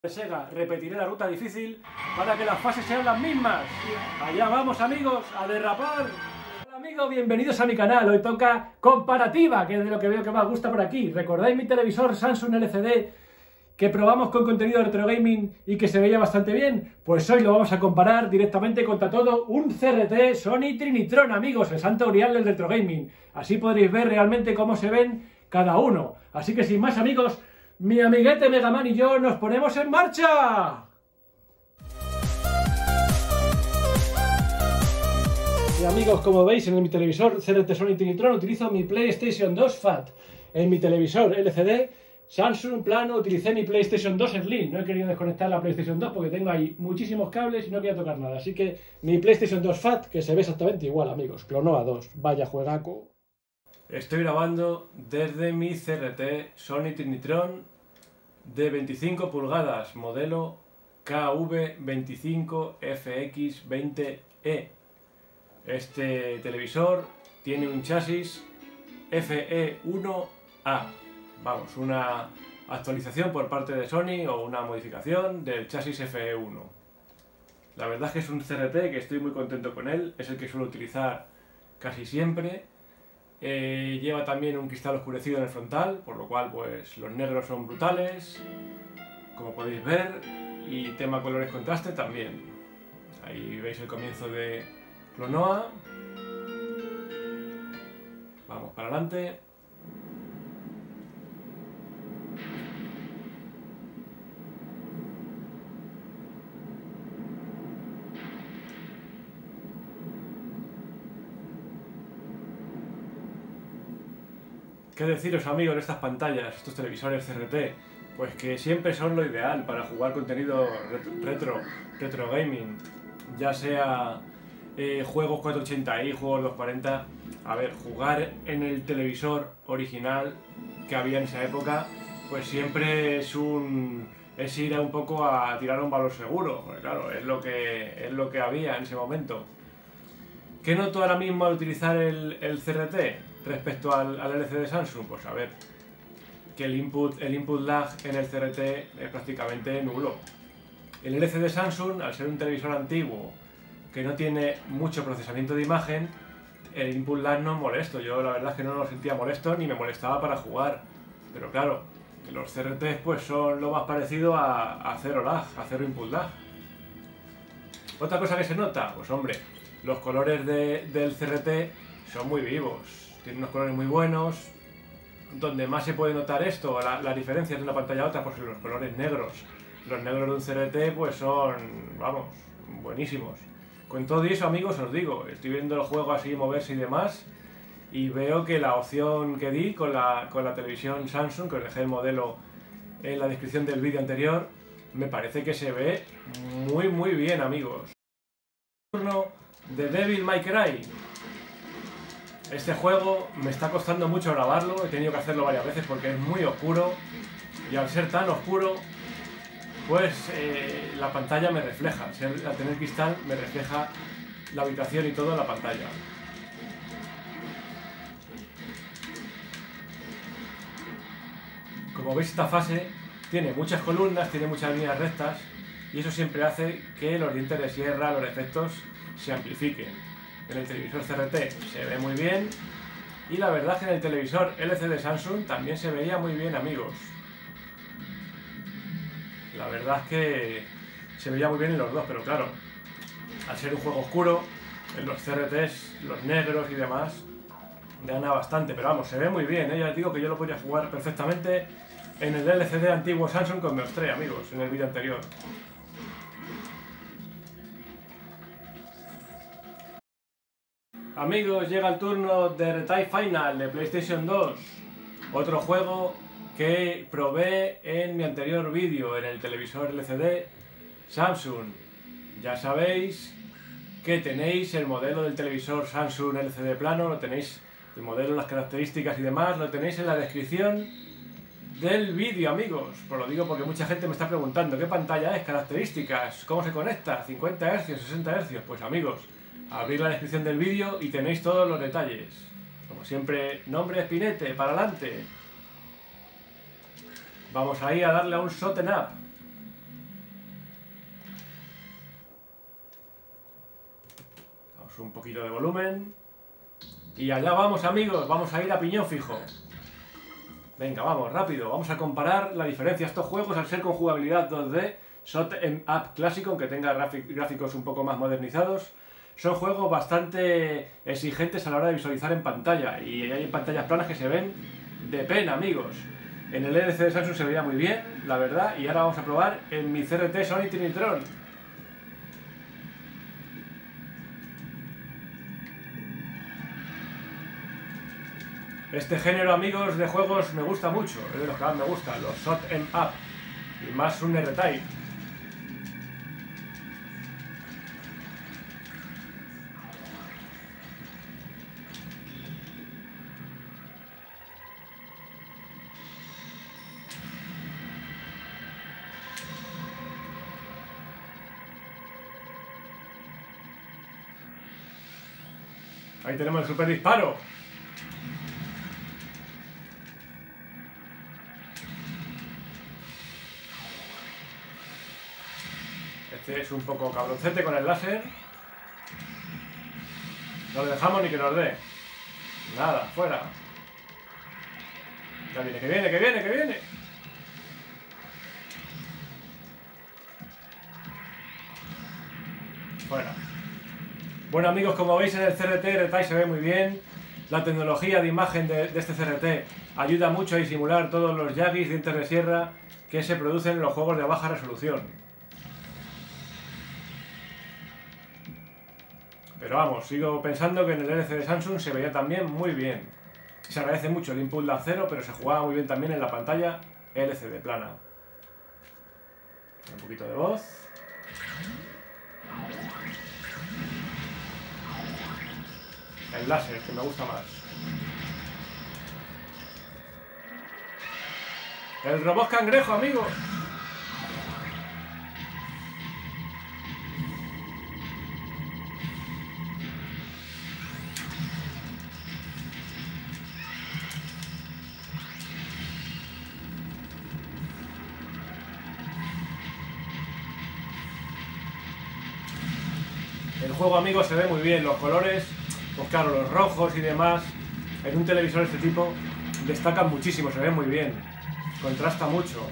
de Sega. Repetiré la ruta difícil para que las fases sean las mismas. Allá vamos, amigos, a derrapar. Hola amigos, bienvenidos a mi canal. Hoy toca comparativa, que es de lo que veo que más gusta por aquí. ¿Recordáis mi televisor Samsung LCD que probamos con contenido de retro gaming y que se veía bastante bien? Pues hoy lo vamos a comparar directamente contra todo un CRT Sony Trinitron, amigos, el santo grial del retro gaming. Así podréis ver realmente cómo se ven cada uno. Así que sin más, amigos, mi amiguete Megaman y yo nos ponemos en marcha. Y amigos, como veis en mi televisor CRT Sony Trinitron utilizo mi PlayStation 2 Fat. En mi televisor LCD Samsung plano utilicé mi PlayStation 2 Slim. No he querido desconectar la PlayStation 2 porque tengo ahí muchísimos cables y no quería tocar nada. Así que mi PlayStation 2 Fat, que se ve exactamente igual, amigos. Clonoa 2. Vaya juegaco. Estoy grabando desde mi CRT Sony Trinitron de 25 pulgadas, modelo KV25FX20E. Este televisor tiene un chasis FE1A. Vamos, una actualización por parte de Sony o una modificación del chasis FE1. La verdad es que es un CRT que estoy muy contento con él, es el que suelo utilizar casi siempre. Lleva también un cristal oscurecido en el frontal, por lo cual pues los negros son brutales, como podéis ver, y tema colores contraste también. Ahí veis el comienzo de Clonoa. Vamos para adelante. ¿Qué deciros, amigos, de estas pantallas, estos televisores CRT? Pues que siempre son lo ideal para jugar contenido retro gaming, ya sea juegos 480i, juegos 240. A ver, jugar en el televisor original que había en esa época, pues siempre es ir un poco a tirar un valor seguro, porque claro, es lo que había en ese momento. ¿Qué noto ahora mismo al utilizar el CRT? Respecto al LCD de Samsung, pues a ver, que el input lag en el CRT es prácticamente nulo. El LCD de Samsung, al ser un televisor antiguo que no tiene mucho procesamiento de imagen, el input lag no es molesto. Yo la verdad es que no lo sentía molesto ni me molestaba para jugar. Pero claro, los CRT pues son lo más parecido a cero lag, a cero input lag. Otra cosa que se nota, pues hombre, los colores del CRT son muy vivos. Tiene unos colores muy buenos. Donde más se puede notar esto, la diferencia de una pantalla a otra, pues los colores negros. Los negros de un CRT pues son, vamos, buenísimos. Con todo eso, amigos, os digo, estoy viendo el juego así moverse y demás, y veo que la opción que di con la televisión Samsung, que os dejé el modelo en la descripción del vídeo anterior, me parece que se ve muy bien, amigos. Turno de Devil May Cry. Este juego me está costando mucho grabarlo, he tenido que hacerlo varias veces porque es muy oscuro, y al ser tan oscuro, pues la pantalla me refleja, al tener cristal me refleja la habitación y todo en la pantalla. Como veis, esta fase tiene muchas columnas, tiene muchas líneas rectas, y eso siempre hace que los dientes de sierra, los efectos se amplifiquen. En el televisor CRT se ve muy bien, y la verdad es que en el televisor LCD de Samsung también se veía muy bien, amigos. La verdad es que se veía muy bien en los dos, pero claro, al ser un juego oscuro, en los CRTs, los negros y demás, gana bastante, pero vamos, se ve muy bien, ¿eh? Ya os digo que yo lo podría jugar perfectamente en el LCD antiguo Samsung que os mostré, amigos, en el vídeo anterior. Amigos, llega el turno de Retail Final de PlayStation 2, otro juego que probé en mi anterior vídeo en el televisor LCD Samsung. Ya sabéis que tenéis el modelo del televisor Samsung LCD plano, lo tenéis, el modelo, las características y demás, lo tenéis en la descripción del vídeo, amigos. Os lo digo porque mucha gente me está preguntando ¿qué pantalla es? Características, ¿cómo se conecta? ¿50 Hz? ¿60 Hz? Pues amigos, abrir la descripción del vídeo y tenéis todos los detalles. Como siempre, nombre Spinete, para adelante. Vamos ahí a darle a un shot up. un poquito de volumen. Y allá vamos, amigos, vamos a ir a piñón fijo. Venga, vamos, rápido, vamos a comparar la diferencia de estos juegos al ser con jugabilidad 2D, Shot 'em Up clásico, aunque tenga gráficos un poco más modernizados. Son juegos bastante exigentes a la hora de visualizar en pantalla, y hay pantallas planas que se ven de pena, amigos. En el LCD de Samsung se veía muy bien, la verdad, y ahora vamos a probar en mi CRT Sony Trinitron. Este género, amigos, de juegos me gusta mucho, es de los que más me gusta, los Shot 'em Up, y más un R-Type. Ahí tenemos el super disparo. Este es un poco cabroncete con el láser. No le dejamos ni que nos dé. Nada, fuera. Ya viene, que viene, que viene, que viene. Fuera. Bueno, amigos, como veis en el CRT, R-Type se ve muy bien. La tecnología de imagen de este CRT ayuda mucho a disimular todos los yaguis, dientes de sierra que se producen en los juegos de baja resolución. Pero vamos, sigo pensando que en el LCD de Samsung se veía también muy bien. Se agradece mucho el input lag 0, pero se jugaba muy bien también en la pantalla LCD plana. Un poquito de voz. El láser, que me gusta más. El robot cangrejo, amigos. El juego, amigos, se ve muy bien. Los colores, pues claro, los rojos y demás, en un televisor de este tipo destacan muchísimo, se ve muy bien. Contrasta mucho.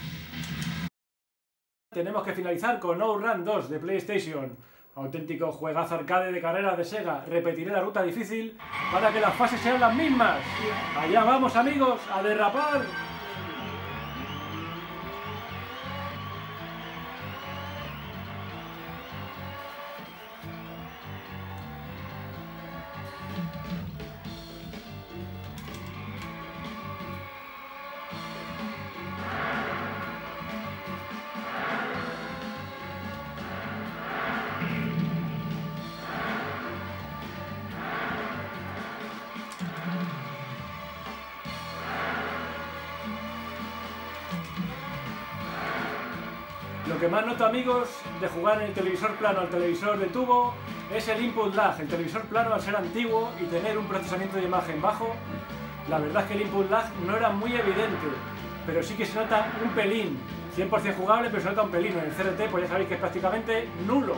Tenemos que finalizar con OutRun 2 de PlayStation. Auténtico juegazo arcade de carreras de Sega. Repetiré la ruta difícil para que las fases sean las mismas. Allá vamos, amigos, a derrapar. Lo que más noto, amigos, de jugar en el televisor plano al televisor de tubo es el input lag. El televisor plano, al ser antiguo y tener un procesamiento de imagen bajo, la verdad es que el input lag no era muy evidente, pero sí que se nota un pelín. 100% jugable, pero se nota un pelín. En el CRT, pues ya sabéis que es prácticamente nulo.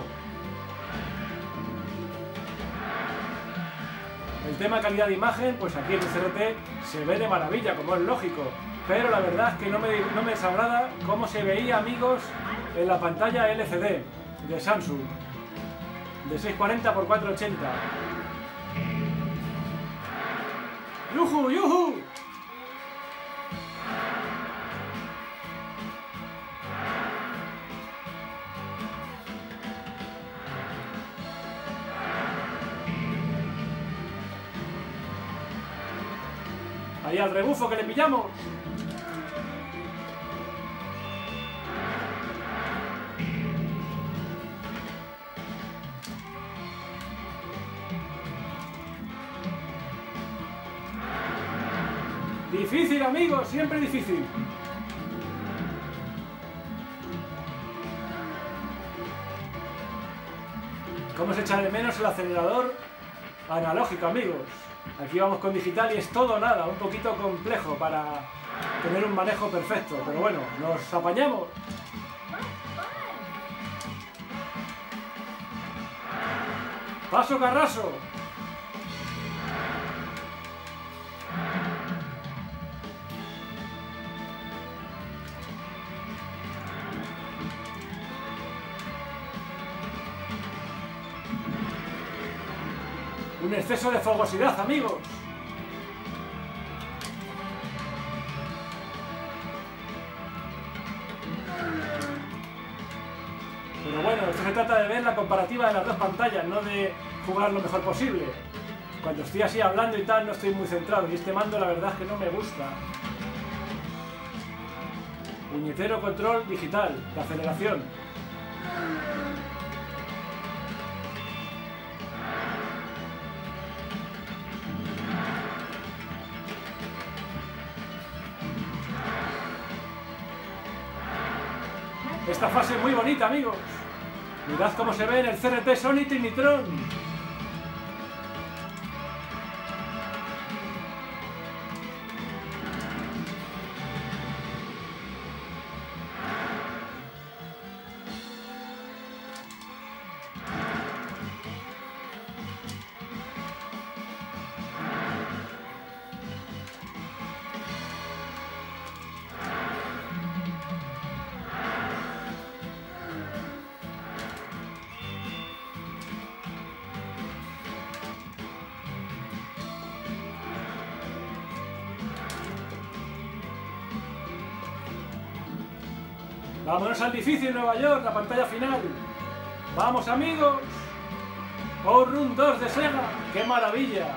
El tema calidad de imagen, pues aquí en el CRT se ve de maravilla, como es lógico. Pero la verdad es que no me desagrada cómo se veía, amigos, en la pantalla LCD de Samsung, de 640 x 480. ¡Yujú, yujú! Ahí al rebufo que le pillamos. Difícil, amigos, siempre difícil. ¿Cómo se echa de menos el acelerador analógico, amigos? Aquí vamos con digital y es todo o nada, un poquito complejo para tener un manejo perfecto, pero bueno, nos apañamos. ¡Paso Carraso! Un exceso de fogosidad, amigos. Pero bueno, esto se trata de ver la comparativa de las dos pantallas, no de jugar lo mejor posible. Cuando estoy así hablando y tal, no estoy muy centrado. Y este mando, la verdad es que no me gusta. Puñetero control digital, de aceleración. Esta fase es muy bonita, amigos. Mirad cómo se ve en el CRT Sony Trinitron. Vámonos al difícil Nueva York, la pantalla final. ¡Vamos, amigos! Outrun 2 de Sega. ¡Qué maravilla!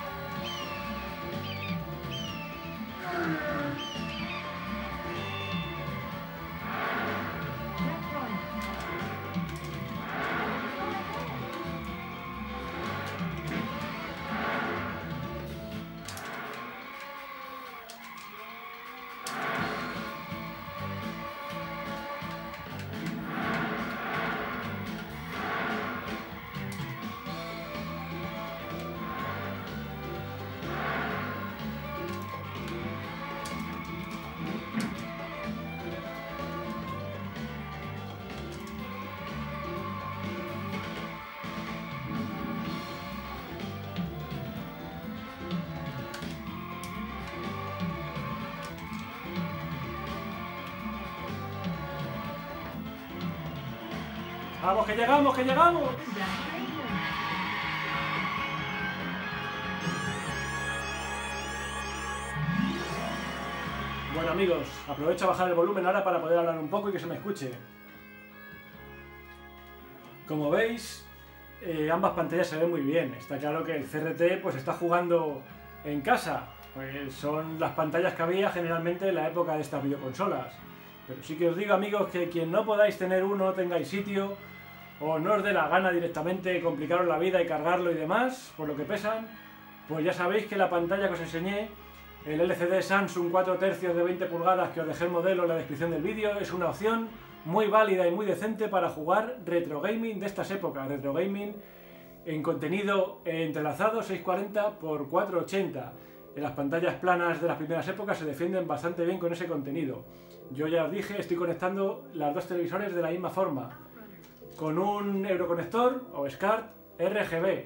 ¡Vamos, que llegamos, que llegamos! Bueno, amigos, aprovecho a bajar el volumen ahora para poder hablar un poco y que se me escuche. Como veis, ambas pantallas se ven muy bien. Está claro que el CRT pues está jugando en casa. Pues son las pantallas que había generalmente en la época de estas videoconsolas. Pero sí que os digo, amigos, que quien no podáis tener uno, tengáis sitio, o no os dé la gana directamente complicaros la vida y cargarlo y demás, por lo que pesan, pues ya sabéis que la pantalla que os enseñé, el LCD Samsung 4 tercios de 20 pulgadas que os dejé el modelo en la descripción del vídeo, es una opción muy válida y muy decente para jugar retro gaming de estas épocas, retro gaming en contenido entrelazado 640 x 480. En las pantallas planas de las primeras épocas se defienden bastante bien con ese contenido. Yo ya os dije, estoy conectando las dos televisores de la misma forma, con un Euroconector o SCART RGB.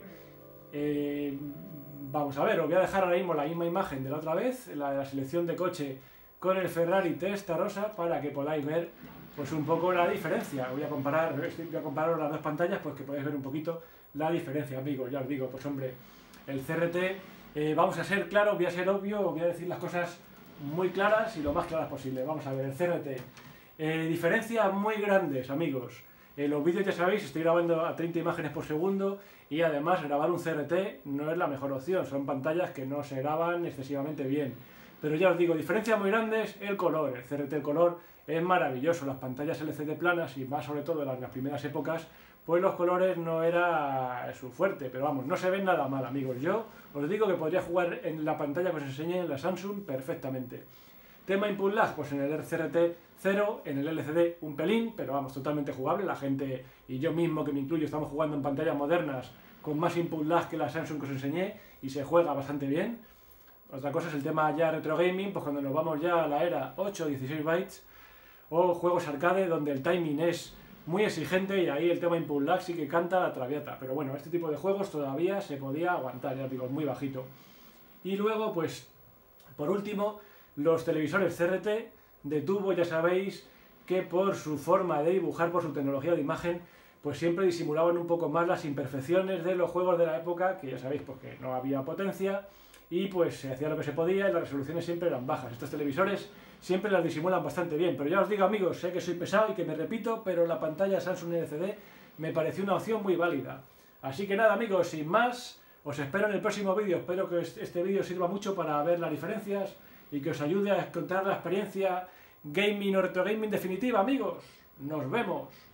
Vamos a ver, os voy a dejar ahora mismo la misma imagen de la otra vez, la de la selección de coche con el Ferrari Testarossa, para que podáis ver pues un poco la diferencia. Voy a comparar las dos pantallas, pues que podáis ver un poquito la diferencia, amigos. Ya os digo, pues hombre, el CRT, vamos a ser claros, voy a ser obvio, voy a decir las cosas muy claras y lo más claras posible. Vamos a ver, el CRT, diferencias muy grandes, amigos. Los vídeos, ya sabéis, estoy grabando a 30 imágenes por segundo y además grabar un CRT no es la mejor opción, son pantallas que no se graban excesivamente bien. Pero ya os digo, diferencias muy grandes, el color, el CRT, el color es maravilloso, las pantallas LCD planas y más sobre todo en las primeras épocas, pues los colores no era su fuerte, pero vamos, no se ven nada mal, amigos. Yo os digo que podría jugar en la pantalla que os enseñé en la Samsung perfectamente. Tema input lag, pues en el CRT 0, en el LCD un pelín, pero vamos, totalmente jugable. La gente y yo mismo, que me incluyo, estamos jugando en pantallas modernas con más input lag que la Samsung que os enseñé y se juega bastante bien. Otra cosa es el tema ya retro gaming, pues cuando nos vamos ya a la era 8 o 16 bytes o juegos arcade donde el timing es muy exigente y ahí el tema input lag sí que canta la traviata. Pero bueno, este tipo de juegos todavía se podía aguantar, ya digo, muy bajito. Y luego, pues, por último, los televisores CRT de tubo, ya sabéis que por su forma de dibujar, por su tecnología de imagen, pues siempre disimulaban un poco más las imperfecciones de los juegos de la época, que ya sabéis, porque no había potencia, y pues se hacía lo que se podía y las resoluciones siempre eran bajas. Estos televisores siempre las disimulan bastante bien, pero ya os digo, amigos, sé que soy pesado y que me repito, pero la pantalla Samsung LCD me pareció una opción muy válida. Así que nada, amigos, sin más, os espero en el próximo vídeo. Espero que este vídeo sirva mucho para ver las diferencias y que os ayude a encontrar la experiencia gaming o retro gaming definitiva, amigos. ¡Nos vemos!